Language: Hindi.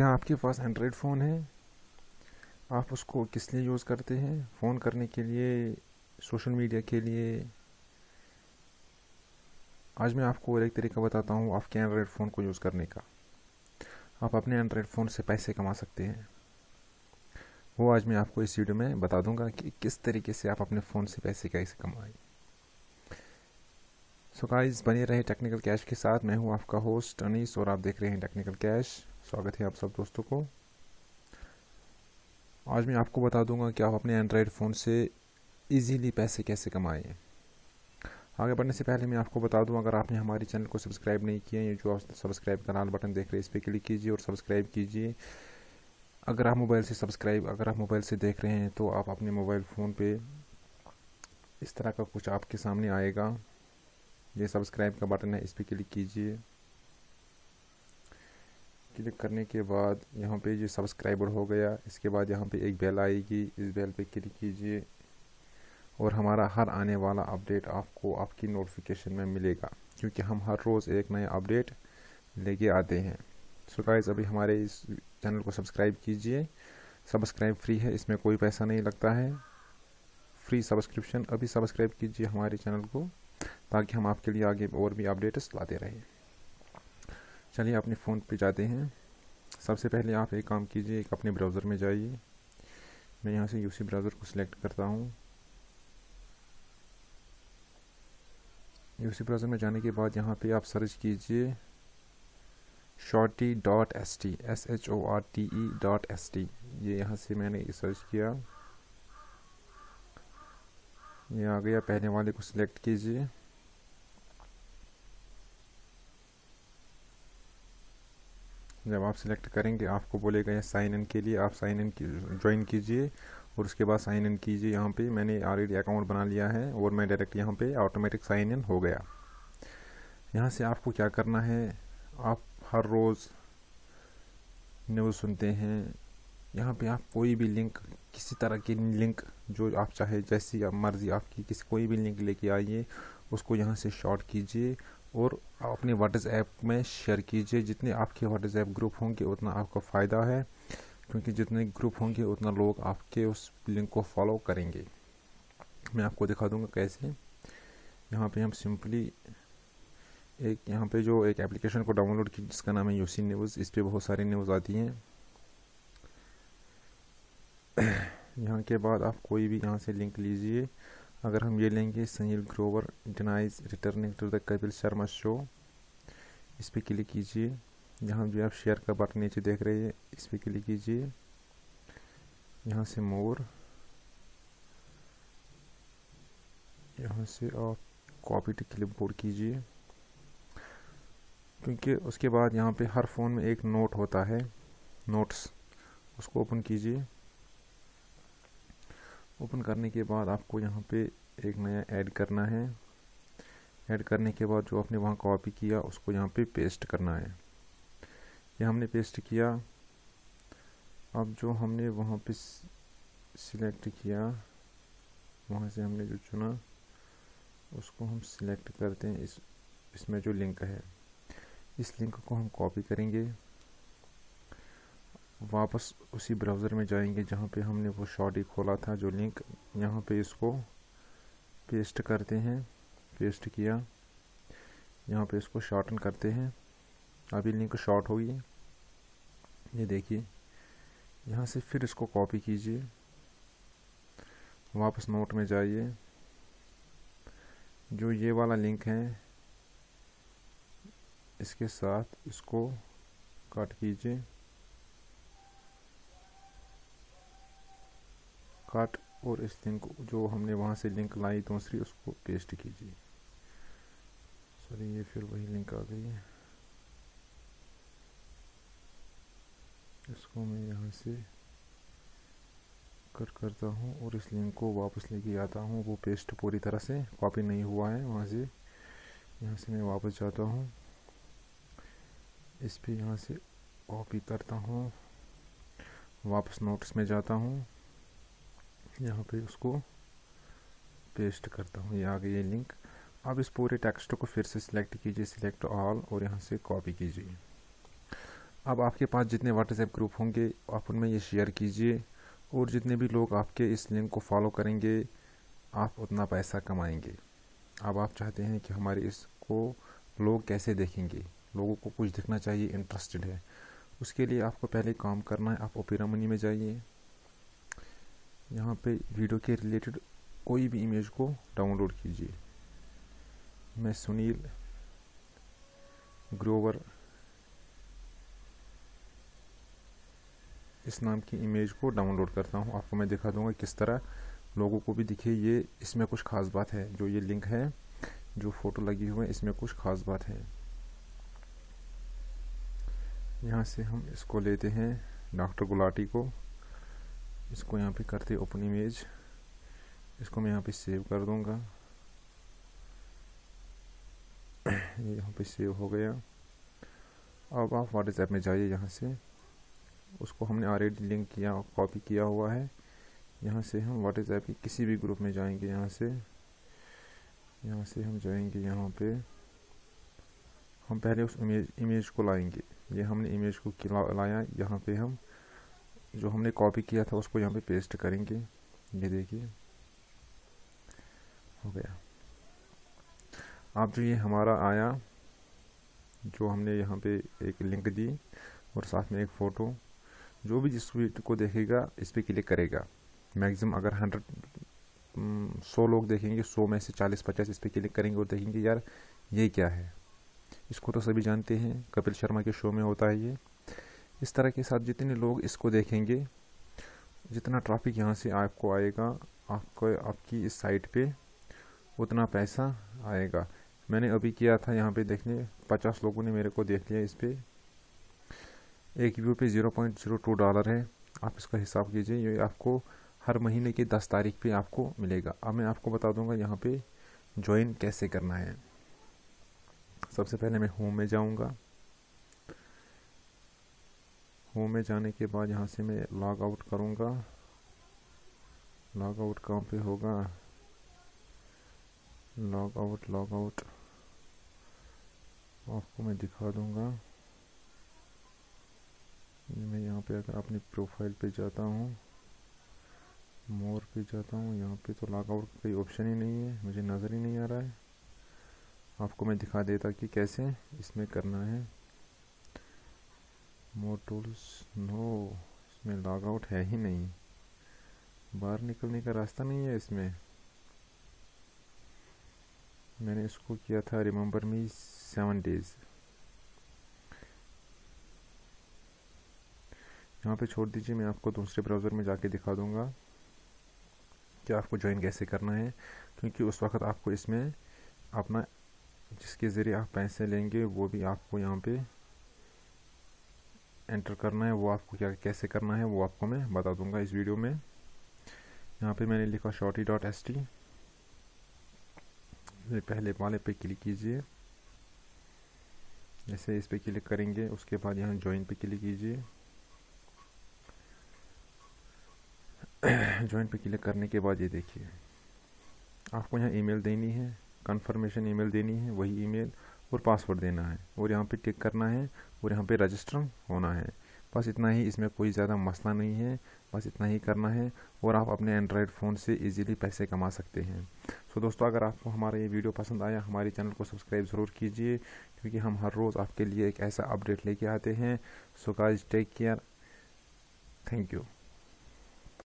क्या आपके पास एंड्रॉयड फ़ोन है? आप उसको किस लिए यूज़ करते हैं? फ़ोन करने के लिए, सोशल मीडिया के लिए? आज मैं आपको और एक तरीका बताता हूँ आपके एंड्रॉयड फ़ोन को यूज़ करने का। आप अपने एंड्रॉयड फ़ोन से पैसे कमा सकते हैं। वो आज मैं आपको इस वीडियो में बता दूंगा कि किस तरीके से आप अपने फ़ोन से पैसे कैसे कमाएं। सो गाइस, बने रहे टेक्निकल कैश के साथ। मैं हूँ आपका होस्ट अनीस और आप देख रहे हैं टेक्निकल कैश। स्वागत है आप सब दोस्तों को। आज मैं आपको बता दूंगा कि आप अपने एंड्रॉयड फ़ोन से इजीली पैसे कैसे कमाएं। आगे बढ़ने से पहले मैं आपको बता दूं, अगर आपने हमारे चैनल को सब्सक्राइब नहीं किया, ये जो आप सब्सक्राइब का लाल बटन देख रहे हैं इस पर क्लिक कीजिए और सब्सक्राइब कीजिए। अगर आप मोबाइल से देख रहे हैं तो आप अपने मोबाइल फ़ोन पे इस तरह का कुछ आपके सामने आएगा। ये सब्सक्राइब का बटन है, इस पर क्लिक कीजिए। क्लिक करने के बाद यहाँ पे ये सब्सक्राइबर हो गया। इसके बाद यहाँ पे एक बेल आएगी, इस बेल पे क्लिक कीजिए और हमारा हर आने वाला अपडेट आपको आपकी नोटिफिकेशन में मिलेगा, क्योंकि हम हर रोज़ एक नया अपडेट लेके आते हैं। सो गाइस, अभी हमारे इस चैनल को सब्सक्राइब कीजिए। सब्सक्राइब फ्री है, इसमें कोई पैसा नहीं लगता है। फ्री सब्सक्रिप्शन, अभी सब्सक्राइब कीजिए हमारे चैनल को, ताकि हम आपके लिए आगे और भी अपडेट्स लाते रहें। चलिए अपने फ़ोन पे जाते हैं। सबसे पहले आप एक काम कीजिए, एक अपने ब्राउज़र में जाइए। मैं यहाँ से यूसी ब्राउज़र को सिलेक्ट करता हूँ। यूसी ब्राउज़र में जाने के बाद यहाँ पे आप सर्च कीजिए shorty.st, shorte.st। ये यहाँ से मैंने सर्च किया, ये आ गया। पहले वाले को सिलेक्ट कीजिए। जब आप सिलेक्ट करेंगे आपको बोलेगा ये साइन इन के लिए, आप साइन इन ज्वाइन कीजिए और उसके बाद साइन इन कीजिए। यहाँ पे मैंने ऑलरेडी अकाउंट बना लिया है और मैं डायरेक्ट यहाँ पे ऑटोमेटिक साइन इन हो गया। यहाँ से आपको क्या करना है, आप हर रोज़ न्यूज़ सुनते हैं। यहाँ पे आप कोई भी लिंक, किसी तरह की लिंक जो आप चाहे, जैसी मर्ज़ी आपकी, किसी कोई भी लिंक लेके आइए, उसको यहाँ से शॉर्ट कीजिए और अपने व्हाट्सएप में शेयर कीजिए। जितने आपके व्हाट्सएप ग्रुप होंगे उतना आपका फ़ायदा है, क्योंकि जितने ग्रुप होंगे उतना लोग आपके उस लिंक को फॉलो करेंगे। मैं आपको दिखा दूंगा कैसे। यहाँ पे हम सिंपली यहाँ पे जो एक एप्लीकेशन को डाउनलोड की जिसका नाम है यूसी न्यूज़। इस पर बहुत सारी न्यूज़ आती हैं। यहाँ के बाद आप कोई भी यहाँ से लिंक लीजिए। अगर हम ये लेंगे, Sunil Grover denies returning to the Kapil Sharma show, इस पर क्लिक कीजिए। यहाँ जो आप शेयर का बटन नीचे देख रहे हैं इस पर क्लिक कीजिए। यहाँ से मोर, यहाँ से आप कॉपी टू क्लिपबोर्ड कीजिए, क्योंकि उसके बाद यहाँ पे हर फ़ोन में एक नोट होता है, नोट्स, उसको ओपन कीजिए। ओपन करने के बाद आपको यहाँ पे एक नया ऐड करना है। ऐड करने के बाद जो आपने वहाँ कॉपी किया उसको यहाँ पे पेस्ट करना है। ये हमने पेस्ट किया। अब जो हमने वहाँ पे सिलेक्ट किया, वहाँ से हमने जो चुना उसको हम सिलेक्ट करते हैं। इसमें जो लिंक है, इस लिंक को हम कॉपी करेंगे, वापस उसी ब्राउज़र में जाएंगे जहाँ पे हमने वो शॉर्टी खोला था, जो लिंक, यहाँ पे इसको पेस्ट करते हैं। पेस्ट किया, यहाँ पे इसको शॉर्टन करते हैं। अभी लिंक शॉर्ट होगी, ये देखिए। यहाँ से फिर इसको कॉपी कीजिए, वापस नोट में जाइए, जो ये वाला लिंक है इसके साथ इसको कट कीजिए, कट, और इस लिंक जो हमने वहाँ से लिंक लाई दूसरी उसको पेस्ट कीजिए। सॉरी, ये फिर वही लिंक आ गई है। इसको मैं यहाँ से कट करता हूँ और इस लिंक को वापस लेके आता हूँ। वो पेस्ट पूरी तरह से कॉपी नहीं हुआ है वहाँ से। यहाँ से मैं वापस जाता हूँ, इस पे यहाँ से कॉपी करता हूँ, वापस नोट्स में जाता हूँ, यहाँ पे उसको पेस्ट करता हूँ। ये आ गई ये लिंक। अब इस पूरे टेक्स्ट को फिर से सिलेक्ट कीजिए, सिलेक्ट ऑल, और यहाँ से कॉपी कीजिए। अब आपके पास जितने व्हाट्सएप ग्रुप होंगे आप उनमें ये शेयर कीजिए, और जितने भी लोग आपके इस लिंक को फॉलो करेंगे आप उतना पैसा कमाएंगे। अब आप चाहते हैं कि हमारे इसको लोग कैसे देखेंगे, लोगों को कुछ दिखना चाहिए, इंटरेस्टेड है। उसके लिए आपको पहले काम करना है, आप ओपेरा मनी में जाइए, यहाँ पे वीडियो के रिलेटेड कोई भी इमेज को डाउनलोड कीजिए। मैं सुनील ग्रोवर इस नाम की इमेज को डाउनलोड करता हूँ। आपको मैं दिखा दूंगा किस तरह लोगों को भी दिखे ये। इसमें कुछ खास बात है, जो ये लिंक है, जो फोटो लगी हुई है, इसमें कुछ खास बात है। यहाँ से हम इसको लेते हैं डॉक्टर गुलाटी को, इसको यहाँ पे करते ओपन इमेज, इसको मैं यहाँ पे सेव कर दूंगा। ये यहाँ पे सेव हो गया। अब आप व्हाट्सएप में जाइए, यहाँ से उसको हमने ऑलरेडी लिंक किया, कॉपी किया हुआ है। यहाँ से हम व्हाट्सएप की किसी भी ग्रुप में जाएंगे, यहाँ से हम जाएंगे, यहाँ पे हम पहले उस इमेज को लाएंगे। ये हमने इमेज को लाया, यहाँ पे हम जो हमने कॉपी किया था उसको यहाँ पे पेस्ट करेंगे। ये देखिए हो गया। अब जो ये हमारा आया, जो हमने यहाँ पे एक लिंक दी और साथ में एक फ़ोटो, जो भी जिस वीडियो को देखेगा इस पर क्लिक करेगा, मैक्सिमम अगर 100 लोग देखेंगे, 100 में से 40-50 इस पर क्लिक करेंगे और देखेंगे यार ये क्या है। इसको तो सभी जानते हैं, कपिल शर्मा के शो में होता है ये। इस तरह के साथ जितने लोग इसको देखेंगे, जितना ट्रैफिक यहाँ से आपको आएगा, आपकी इस साइट पे उतना पैसा आएगा। मैंने अभी किया था, यहाँ पे देखने 50 लोगों ने मेरे को देख लिया। इस पे एक व्यू पे $0.02 है। आप इसका हिसाब कीजिए, ये आपको हर महीने की 10 तारीख पे आपको मिलेगा। अब मैं आपको बता दूंगा यहाँ पे ज्वाइन कैसे करना है। सबसे पहले मैं होम में जाऊंगा। होम में जाने के बाद यहाँ से मैं लॉग आउट करूँगा। लॉग आउट कहाँ पे होगा, लॉग आउट आपको मैं दिखा दूंगा। मैं यहाँ पे अगर अपनी प्रोफाइल पे जाता हूँ, मोर पे जाता हूँ, यहाँ पे तो लॉग आउट कोई ऑप्शन ही नहीं है, मुझे नज़र ही नहीं आ रहा है। आपको मैं दिखा देता कि कैसे इसमें करना है। मोर टूल्स, नो, इसमें लॉग आउट है ही नहीं, बाहर निकलने का रास्ता नहीं है इसमें। मैंने इसको किया था रिमेंबर मी 7 डेज। यहाँ पे छोड़ दीजिए, मैं आपको दूसरे ब्राउज़र में जाके दिखा दूंगा कि आपको ज्वाइन कैसे करना है, क्योंकि उस वक्त आपको इसमें अपना जिसके ज़रिए आप पैसे लेंगे वो भी आपको यहाँ पे एंटर करना है। वो आपको क्या कैसे करना है वो आपको मैं बता दूंगा इस वीडियो में। यहाँ पे मैंने लिखा shorty.st, पहले वाले पे क्लिक कीजिए। जैसे इस पे क्लिक करेंगे उसके बाद यहाँ ज्वाइन पे क्लिक कीजिए। ज्वाइन पे क्लिक करने के बाद ये देखिए आपको यहाँ ईमेल देनी है, कंफर्मेशन ईमेल देनी है, वही ईमेल और पासवर्ड देना है और यहाँ पे टिक करना है और यहाँ पे रजिस्टर होना है। बस इतना ही, इसमें कोई ज़्यादा मसला नहीं है, बस इतना ही करना है और आप अपने एंड्रॉयड फ़ोन से इजीली पैसे कमा सकते हैं। सो दोस्तों, अगर आपको हमारा ये वीडियो पसंद आया, हमारे चैनल को सब्सक्राइब ज़रूर कीजिए, क्योंकि हम हर रोज़ आपके लिए एक ऐसा अपडेट लेके आते हैं। So guys, take care, thank you.